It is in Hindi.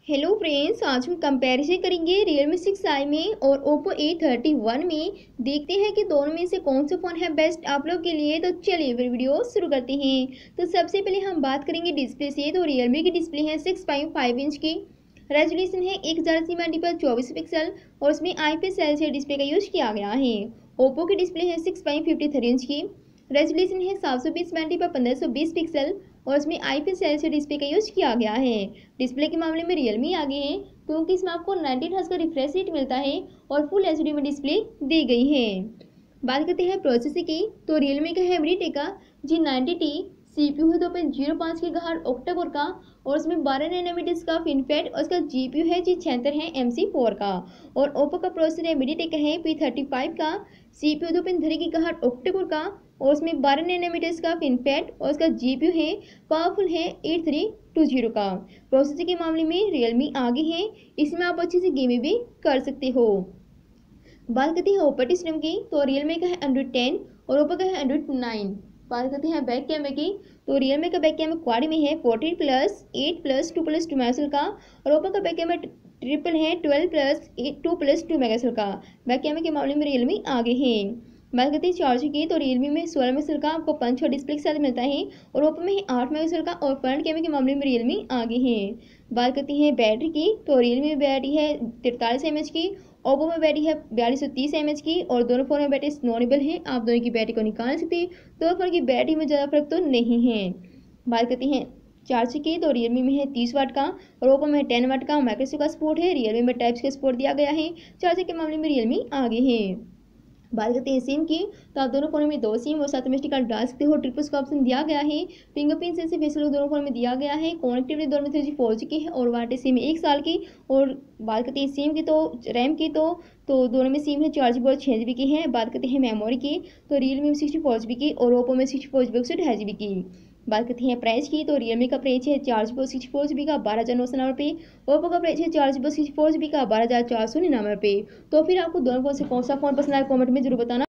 हेलो फ्रेंड्स, आज हम कंपैरिजन करेंगे Realme 6i में और Oppo A31 में। देखते हैं कि दोनों में से कौन सा फ़ोन है बेस्ट आप लोग के लिए। तो चलिए फिर वीडियो शुरू करते हैं। तो सबसे पहले हम बात करेंगे डिस्प्ले से। तो Realme की डिस्प्ले है 6.5 इंच की, रेजोल्यूशन है 1080 पर 24 पिक्सल और उसमें IPS LCD डिस्प्ले का यूज किया गया है। Oppo की डिस्प्ले है 6.53 इंच की, रेजोल्यूशन है 720 पर 1520 पिक्सल और इसमें IPS LCD डिस्प्ले का यूज किया गया है। डिस्प्ले के मामले में रियलमी आगे है क्योंकि इसमें आपको 90 हर्ट्ज का रिफ्रेश रेट मिलता है और फुल एचडी में डिस्प्ले दी गई है। बात करते हैं प्रोसेसर की। तो रियलमी का है MediaTek G90T, CPU है 2.05 गीगाहर्ट्ज ऑक्टा कोर का और उसमें 12 नैनोमीटर का FinFET और उसका GPU है G76 है MC4 का। और ओप्पो का प्रोसेसर है MediaTek है P35 का, CPU 2.3 गीगाहर्ट्ज ऑक्टा कोर का और उसमें 12 नैनोमीटर का FinFET और उसका GPU है पावरफुल है 8320 का। प्रोसेसर के मामले में रियलमी आगे है, इसमें आप अच्छे से गेमिंग भी कर सकते हो। बात करते हैं ऑपरेटिंग सिस्टम की। तो रियलमी का है एंड्रॉइड 10 और ओप्पो का है एंड्रॉइड 9। बात करते हैं बैक कैमरे की। तो रियलमी का बैक कैमरा क्वाड में है 14+8+2+2 मेगापिक्सल का और ओप्पो का बैक कैमरा ट्रिपल है 12+2+2 मेगापिक्सल का। बैक कैमरे के मामले में रियलमी आगे है। बात करते हैं चार्जर की। तो रियलमी में 16 मेगापिक्सल का आपको पंच और डिस्प्ले के साथ मिलता है और ओप्पो में है 8 मेगापिक्सल का और फ्रंट कैमरे के मामले में रियलमी आगे है। बात करते हैं बैटरी की। तो रियलमी में बैटरी है 43 mAh की, ओप्पो में बैटरी है 4230 mAh की और दोनों फोन में बैटरी नॉनेबल है, आप दोनों की बैटरी को निकाल सकते हैं। दोनों फोन की बैटरी में ज़्यादा फर्क तो नहीं है। बात करते हैं चार्जर की। तो रियलमी में है 30 वाट का और ओप्पो में 10 वाट का माइक्रोसॉफ्ट का सपोर्ट है। रियलमी में टाइप का सपोर्ट दिया गया है। चार्जर के मामले में रियलमी आगे है। बात करते हैं सिम की। तो आप दोनों फोनों में 2 सिम और 7 एमएसडी कार्ड डाल सकते हो। ट्रिपल्स का ऑप्शन दिया गया है। फिंगरप्रिंट सेंसर फेस लॉक दोनों फोन में दिया गया है। कनेक्टिविटी दोनों में 3G 4G की है और वारंटी सिम 1 साल की। और बात करते हैं सिम की तो रैम की तो दोनों में सिम है 4GB और 6GB की है। बात करते हैं मेमोरी की। तो रियलमी में 64GB की और ओप्पो में 64GB से 2.5GB की। बात करते हैं प्राइस की। तो रियलमी का प्राइस है 4GB और 64GB का 12,999 रुपये। ओप्पो का प्राइस है 4GB और 64GB का 12,499 रुपये। तो फिर आपको दोनों फोन से कौन सा फोन पसंद आया कमेंट में जरूर बताना।